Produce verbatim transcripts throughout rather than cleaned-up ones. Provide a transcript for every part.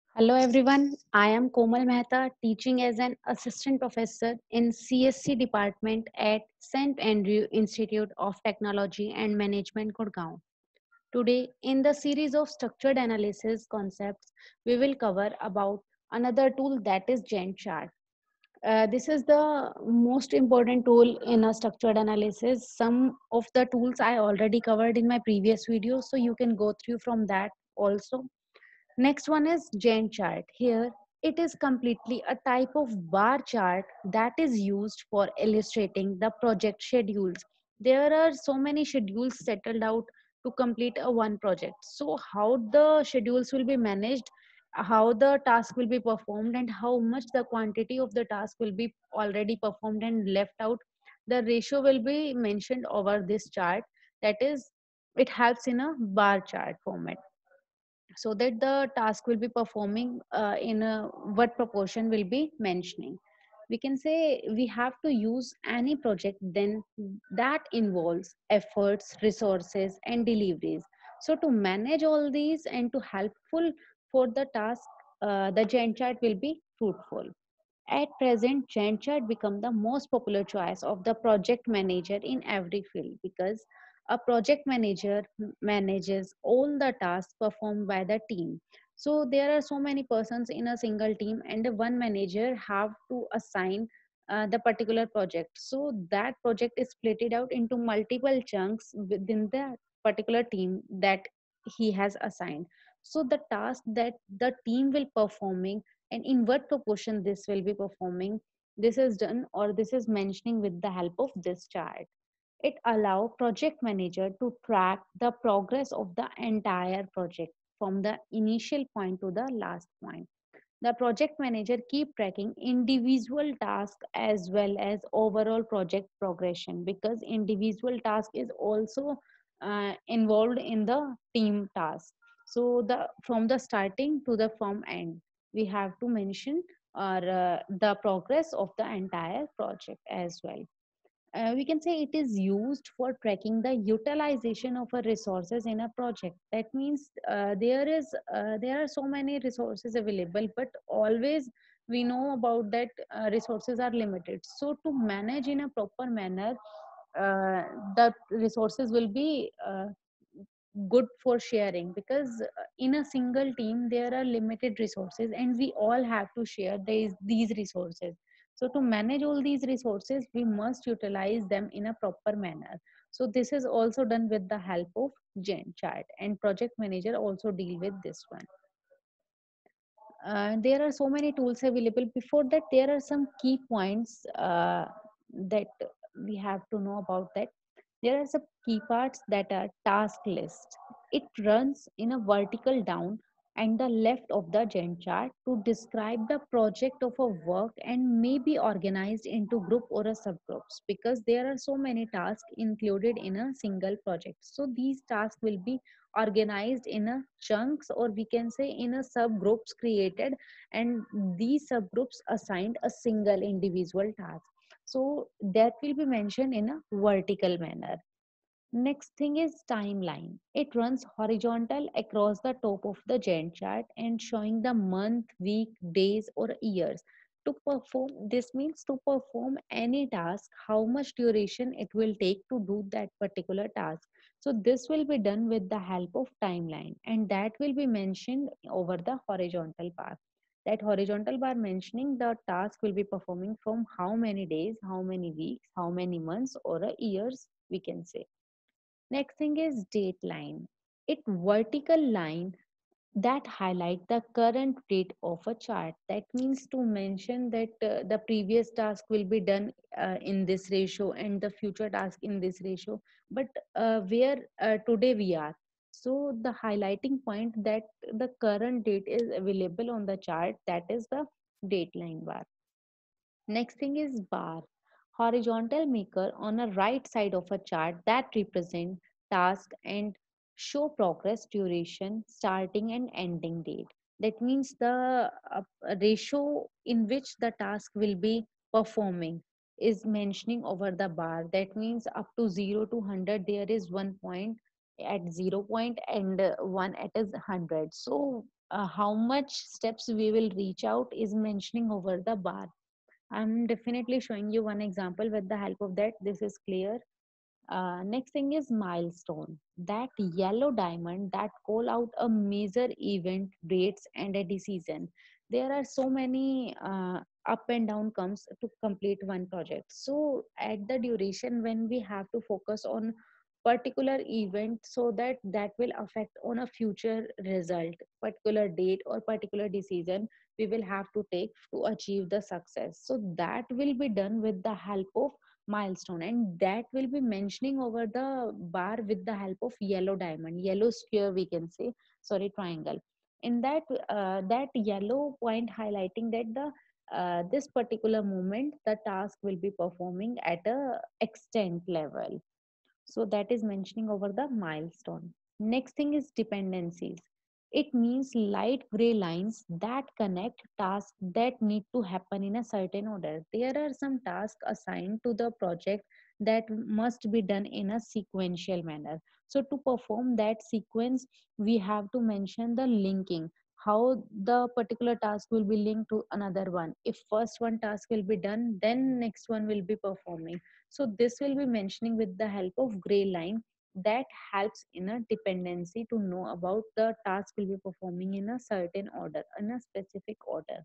Hello everyone, I am Komal Mehta, teaching as an assistant professor in C S C department at Saint Andrew Institute of Technology and Management, Gurgaon. Today, in the series of structured analysis concepts, we will cover about another tool that is Gantt chart. Uh, this is the most important tool in a structured analysis. Some of the tools I already covered in my previous video, so you can go through from that also. Next one is Gantt chart. Here, it is completely a type of bar chart that is used for illustrating the project schedules. There are so many schedules settled out to complete a one project. So how the schedules will be managed, how the task will be performed, and how much the quantity of the task will be already performed and left out, the ratio will be mentioned over this chart. That is, it helps in a bar chart format so that the task will be performing uh, in a, what proportion will be mentioning. We can say we have to use any project then that involves efforts, resources and deliveries. So to manage all these and to helpful for the task, uh, the Gantt chart will be fruitful. At present, Gantt chart become the most popular choice of the project manager in every field because a project manager manages all the tasks performed by the team. So there are so many persons in a single team, and the one manager have to assign uh, the particular project. So that project is split out into multiple chunks within the particular team that he has assigned. So the task that the team will performing and in what proportion this will be performing, this is done or this is mentioning with the help of this chart. It allow project manager to track the progress of the entire project from the initial point to the last point. The project manager keep tracking individual tasks as well as overall project progression because individual task is also uh, involved in the team task. So the from the starting to the from end, we have to mention or uh, the progress of the entire project as well. Uh, we can say it is used for tracking the utilization of a resources in a project. That means uh, there is uh, there are so many resources available, but always we know about that uh, resources are limited. So to manage in a proper manner, uh, the resources will be uh, good for sharing because uh, in a single team there are limited resources and we all have to share these these resources. So to manage all these resources we must utilize them in a proper manner. So this is also done with the help of Gantt chart, and project manager also deal with this one. Uh, there are so many tools available. Before that, there are some key points uh, that we have to know about that. There are some key parts that are task list. It runs in a vertical down and the left of the Gantt chart to describe the project of a work and may be organized into group or a subgroups because there are so many tasks included in a single project. So these tasks will be organized in a chunks or we can say in a subgroups created, and these subgroups assigned a single individual task. So that will be mentioned in a vertical manner. Next thing is timeline. It runs horizontal across the top of the Gantt chart and showing the month, week, days, or years. To perform this means to perform any task, how much duration it will take to do that particular task. So this will be done with the help of timeline, and that will be mentioned over the horizontal bar. That horizontal bar mentioning the task will be performing from how many days, how many weeks, how many months, or a years we can say. Next thing is date line. It vertical line that highlight the current date of a chart. That means to mention that uh, the previous task will be done uh, in this ratio and the future task in this ratio. But uh, where uh, today we are. So the highlighting point that the current date is available on the chart, that is the date line bar. Next thing is bar, horizontal maker on a right side of a chart that represent task and show progress, duration, starting and ending date. That means the uh, ratio in which the task will be performing is mentioning over the bar. That means up to zero to one hundred there is one point at zero point and uh, one at is one hundred. So uh, how much steps we will reach out is mentioning over the bar. I'm definitely showing you one example with the help of that. This is clear. Uh, next thing is milestone. That yellow diamond that call out a major event, dates, and a decision. There are so many uh, up and down comes to complete one project. So at the duration when we have to focus on particular event, so that that will affect on a future result, particular date or particular decision we will have to take to achieve the success. So that will be done with the help of milestone, and that will be mentioning over the bar with the help of yellow diamond, yellow square we can say, sorry, triangle. In that uh, that yellow point highlighting that the uh, this particular moment the task will be performing at a extent level, so that is mentioning over the milestone. Next thing is dependencies. It means light gray lines that connect tasks that need to happen in a certain order. There are some tasks assigned to the project that must be done in a sequential manner. So to perform that sequence, we have to mention the linking, how the particular task will be linked to another one. If first one task will be done, then next one will be performing. So this will be mentioning with the help of gray line that helps in a dependency to know about the task will be performing in a certain order, in a specific order.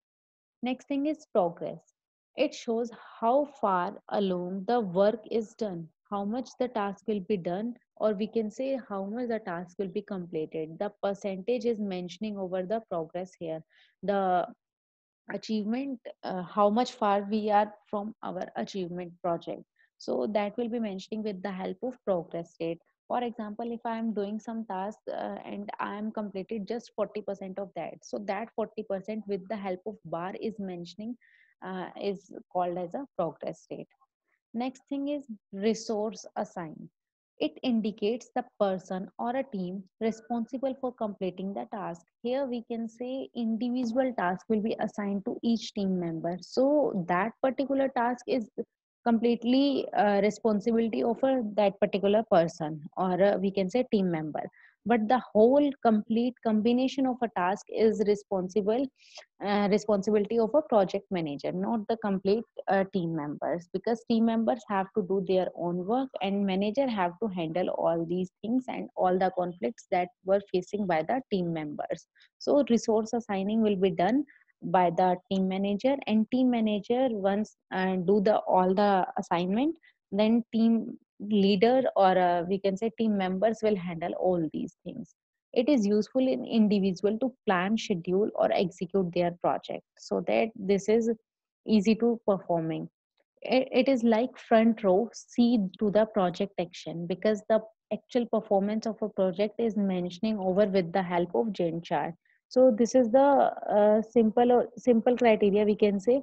Next thing is progress. It shows how far along the work is done, how much the task will be done, or we can say how much the task will be completed. The percentage is mentioning over the progress here. The achievement, uh, how much far we are from our achievement project, so that will be mentioning with the help of progress rate. For example, if I am doing some task uh, and I am completed just forty percent of that, so that forty percent with the help of bar is mentioning, uh, is called as a progress rate. Next thing is resource assigned. It indicates the person or a team responsible for completing the task. Here we can say individual task will be assigned to each team member. So that particular task is completely uh, responsibility of a, that particular person, or uh, we can say team member. But the whole complete combination of a task is responsible uh, responsibility of a project manager, not the complete uh, team members, because team members have to do their own work and manager have to handle all these things and all the conflicts that were facing by the team members. So resource assigning will be done by the team manager, and team manager once uh, do the all the assignment, then team leader, or uh, we can say team members will handle all these things. It is useful in individual to plan, schedule, or execute their project, so that this is easy to performing. It, it is like front row seat to the project action, because the actual performance of a project is mentioning over with the help of Gantt chart. So this is the uh, simple or simple criteria we can say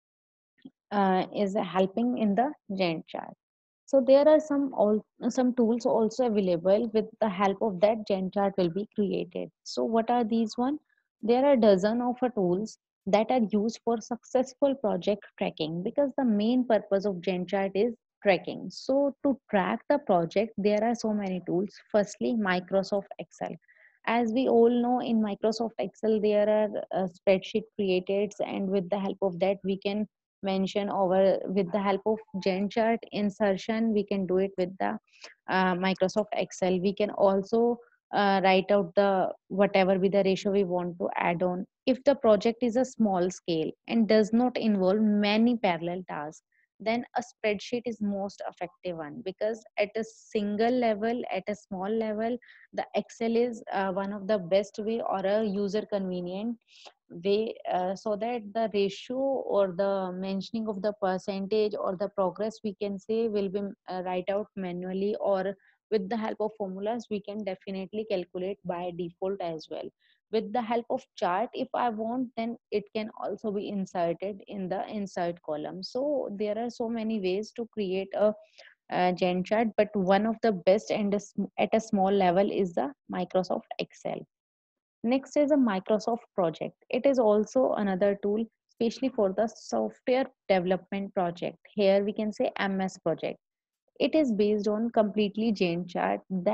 uh, is helping in the Gantt chart. So there are some all some tools also available with the help of that Gantt chart will be created. So what are these one? There are dozen of uh, tools that are used for successful project tracking, because the main purpose of Gantt chart is tracking. So to track the project, there are so many tools. Firstly, Microsoft Excel. As we all know, in Microsoft Excel, there are uh, spreadsheet created, and with the help of that, we can mention over with the help of Gantt chart insertion. We can do it with the uh, Microsoft Excel. We can also uh, write out the whatever be the ratio we want to add on. If the project is a small scale and does not involve many parallel tasks, then a spreadsheet is most effective one, because at a single level, at a small level, the Excel is uh, one of the best way or a user convenient way, uh, so that the ratio or the mentioning of the percentage or the progress we can say will be uh, write out manually, or with the help of formulas we can definitely calculate by default as well. With the help of chart, if I want, then it can also be inserted in the insert column. So there are so many ways to create a uh, Gantt chart, but one of the best and a sm- at a small level is the Microsoft Excel. Next is a Microsoft project. It is also another tool, especially for the software development project. Here we can say M S project. It is based on completely Gantt chart that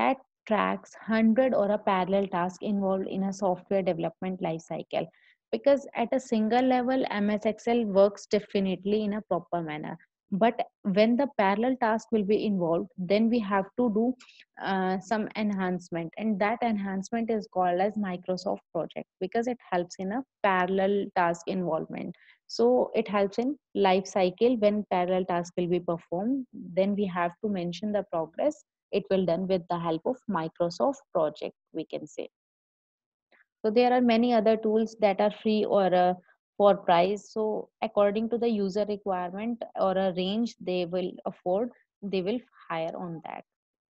tracks hundred or a parallel task involved in a software development lifecycle, because at a single level MS Excel works definitely in a proper manner, but when the parallel task will be involved, then we have to do uh, some enhancement, and that enhancement is called as Microsoft project, because it helps in a parallel task involvement. So it helps in life cycle. When parallel task will be performed, then we have to mention the progress. It will done with the help of Microsoft project, we can say. So there are many other tools that are free or uh, for price. So according to the user requirement or a range they will afford, they will hire on that.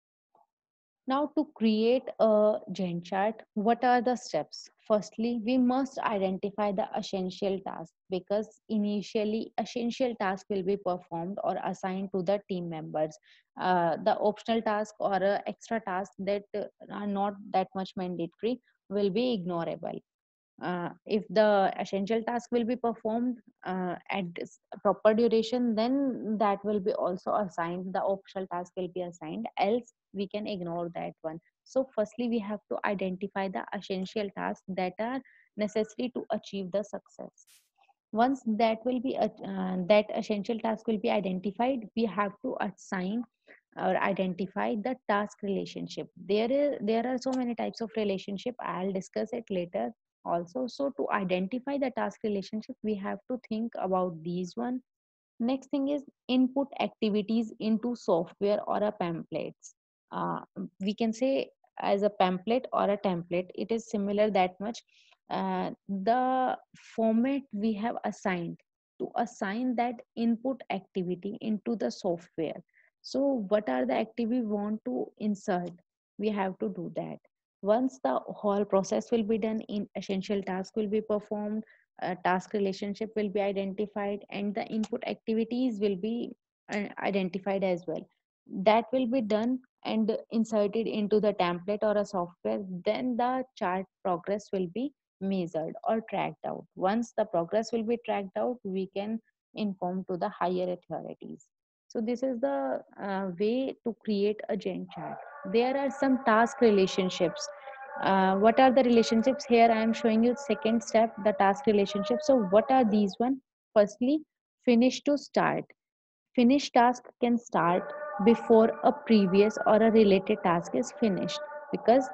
Now, to create a Gantt chart, what are the steps? Firstly, we must identify the essential task, because initially essential task will be performed or assigned to the team members. Uh, the optional task or uh, extra task that uh, are not that much mandatory will be ignorable. Uh, if the essential task will be performed uh, at this proper duration, then that will be also assigned, the optional task will be assigned, else we can ignore that one. So firstly we have to identify the essential tasks that are necessary to achieve the success. Once that will be uh, uh, that essential task will be identified, we have to assign or identify the task relationship. There is there are so many types of relationship, I'll discuss it later also. So to identify the task relationship, we have to think about these one. Next thing is input activities into software or a pamphlets. Uh, we can say as a pamphlet or a template, it is similar that much. Uh, the format we have assigned to assign that input activity into the software. So what are the activity we want to insert? We have to do that. Once the whole process will be done, in essential task will be performed, uh, task relationship will be identified, and the input activities will be uh, identified as well. That will be done and inserted into the template or a software. Then the chart progress will be measured or tracked out. Once the progress will be tracked out, we can inform to the higher authorities. So this is the uh, way to create a Gantt chart. There are some task relationships. Uh, what are the relationships? Here I am showing you second step, the task relationship. So what are these one? Firstly, finish to start. Finish task can start before a previous or a related task is finished, because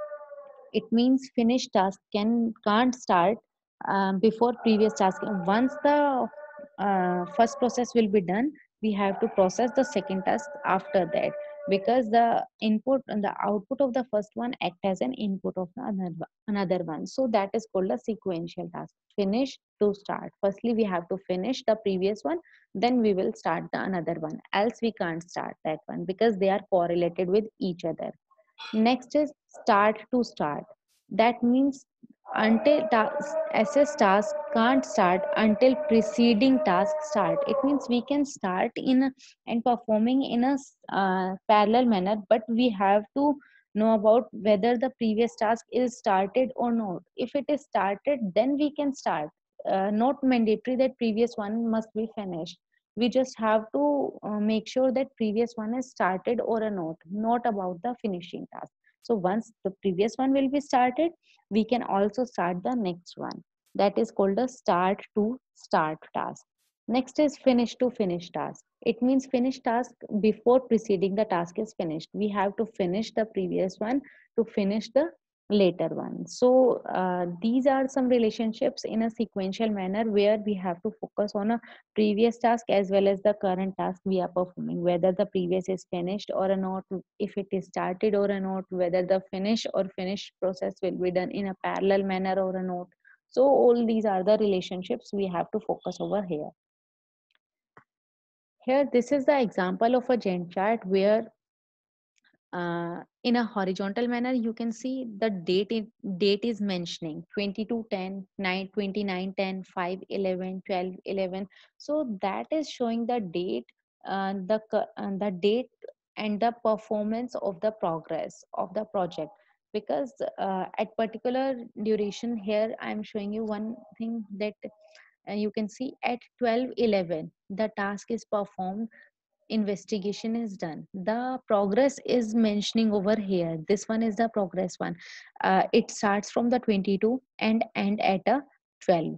it means finished task can can't start um, before previous task. Once the uh, first process will be done, we have to process the second task after that, because the input and the output of the first one act as an input of the another another one. So that is called a sequential task. Finish to start. Firstly we have to finish the previous one, then we will start the another one, else we can't start that one, because they are correlated with each other. Next is start to start. That means until task, S S task can't start until preceding task start. It means we can start in a, and performing in a uh, parallel manner, but we have to know about whether the previous task is started or not. If it is started, then we can start. Uh, not mandatory that previous one must be finished. We just have to uh, make sure that previous one is started or a not, not about the finishing task. So once the previous one will be started, we can also start the next one. That is called a start to start task. Next is finish to finish task. It means finish task before preceding the task is finished. We have to finish the previous one to finish the later one. So uh, these are some relationships in a sequential manner, where we have to focus on a previous task as well as the current task we are performing, whether the previous is finished or not, if it is started or not, whether the finish or finish process will be done in a parallel manner or not. So all these are the relationships we have to focus over here. Here, this is the example of a Gantt chart where uh, in a horizontal manner you can see the date it, date is mentioning twenty-two ten nine twenty-nine ten five eleven twelve eleven. So that is showing the date, uh, the co- uh, the date and the performance of the progress of the project, because uh, at particular duration, here I am showing you one thing that uh, you can see at twelve eleven the task is performed. investigation is done. The progress is mentioning over here. This one is the progress one. Uh, it starts from the twenty-two and end at a twelve.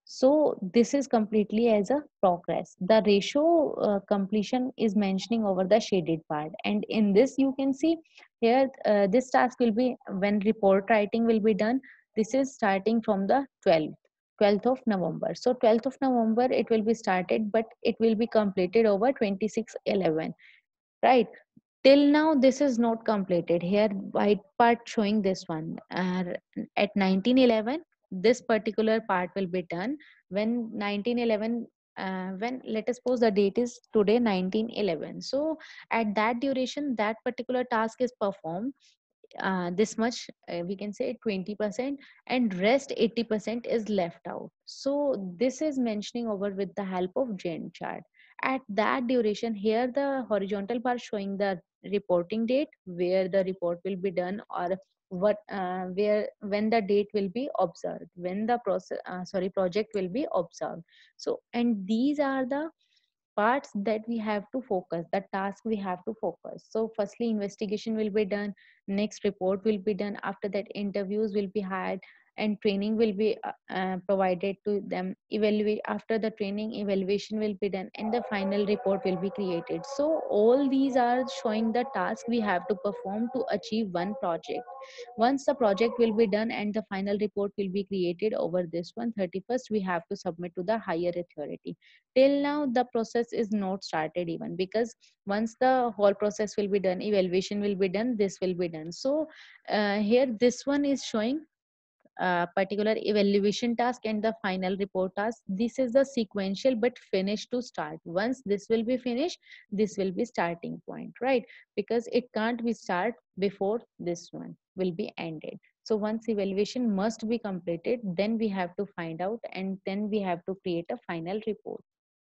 So this is completely as a progress. The ratio uh, completion is mentioning over the shaded part, and in this you can see here uh, this task will be when report writing will be done. This is starting from the twelfth twelfth of November. So twelfth of November it will be started, but it will be completed over twenty-six eleven, right? Till now this is not completed. Here white part showing this one. Uh, at nineteen eleven, this particular part will be done when nineteen eleven. Uh, when let us suppose the date is today nineteen eleven, so at that duration that particular task is performed. Uh, this much uh, we can say twenty percent, and rest eighty percent is left out. So this is mentioning over with the help of Gantt chart. At that duration, here the horizontal bar showing the reporting date where the report will be done, or what uh, where when the date will be observed, when the process uh, sorry project will be observed. So and these are the parts that we have to focus, the task we have to focus. So firstly investigation will be done, next report will be done, after that interviews will be had, and training will be uh, uh, provided to them, evaluate after the training evaluation will be done, and the final report will be created. So all these are showing the task we have to perform to achieve one project. Once the project will be done and the final report will be created over this one thirty-first, we have to submit to the higher authority. Till now the process is not started even, because once the whole process will be done, evaluation will be done, this will be done. So uh, here this one is showing uh, particular evaluation task and the final report task. This is the sequential but finish to start. Once this will be finished, this will be starting point, right? Because it can't be start before this one will be ended. So once evaluation must be completed, then we have to find out, and then we have to create a final report.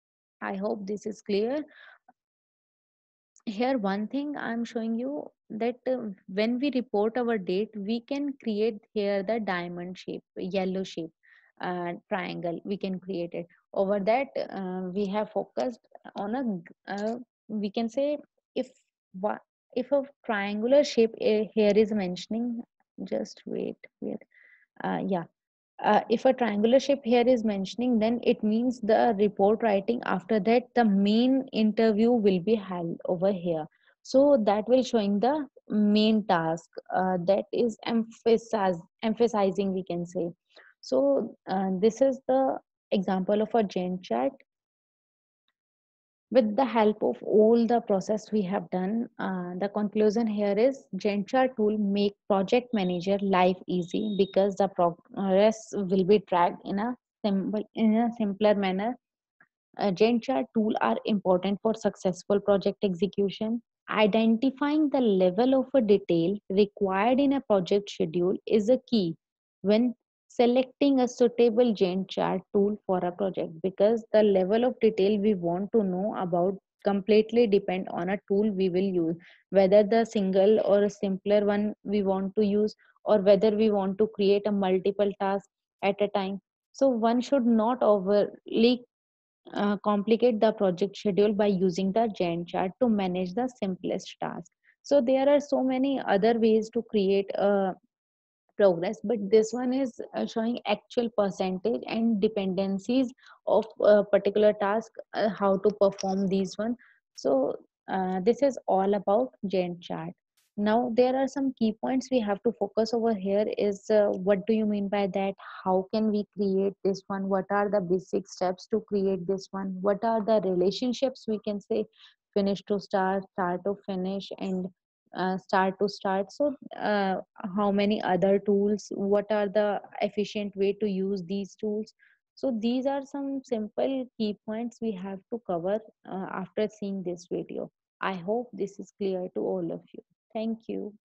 I hope this is clear. Here one thing I'm showing you, that uh, when we report our date, we can create here the diamond shape, yellow shape, uh, triangle. We can create it. Over that, uh, we have focused on a, g- uh, we can say, if wa- if a triangular shape uh, here is mentioning, just wait, wait. Uh, yeah, uh, if a triangular shape here is mentioning, then it means the report writing after that the main interview will be held over here. So that will showing the main task, uh, that is emphasize, emphasizing, we can say. So uh, this is the example of a Gantt chart. With the help of all the process we have done, uh, the conclusion here is Gantt chart tool make project manager life easy, because the progress will be tracked in a simple in a simpler manner. uh, Gantt chart tool are important for successful project execution. Identifying the level of a detail required in a project schedule is a key when selecting a suitable Gantt chart tool for a project, because the level of detail we want to know about completely depend on a tool we will use, whether the single or a simpler one we want to use, or whether we want to create a multiple task at a time. So one should not overly uh, complicate the project schedule by using the Gantt chart to manage the simplest task. So there are so many other ways to create a progress, but this one is uh, showing actual percentage and dependencies of a particular task, uh, how to perform these one. So uh, this is all about Gantt chart. Now there are some key points we have to focus over here is, uh, what do you mean by that, how can we create this one, what are the basic steps to create this one, what are the relationships, we can say, finish to start, start to finish, and uh, start to start. So uh, how many other tools, what are the efficient way to use these tools. So these are some simple key points we have to cover uh, after seeing this video. I hope this is clear to all of you. Thank you.